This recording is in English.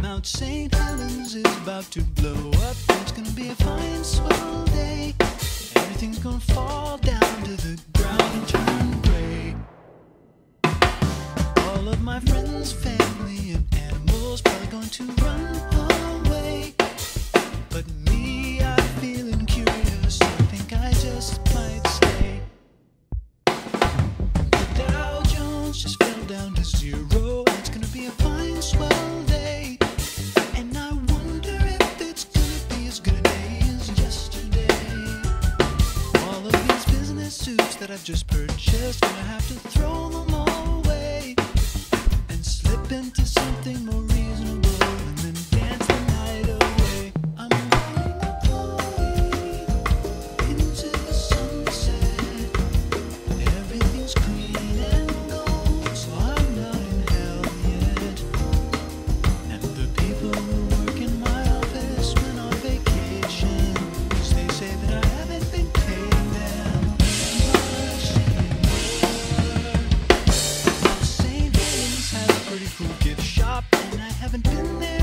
Mount St. Helens is about to blow up. It's gonna be a fine, swell day. Everything's gonna fall down to the ground and turn gray. All of my friends, family, and animals probably going to run away. But me, I'm feeling curious. I think I just might stay. The Dow Jones just fell down to zero. It's gonna be a fine, swell day. And I wonder if it's gonna be as good a day as yesterday. All of these business suits that I've just purchased, gonna have to throw them all away and slip into something more reasonable and then dance the night away. I'm rolling up slowly into the sunset. Everything's green and gold, so I'm not in hell yet. And the people who work in my office went on vacation, 'cause they say that I haven't been paying them much anymore. St. Helens has a pretty cool gift shop, and I haven't been there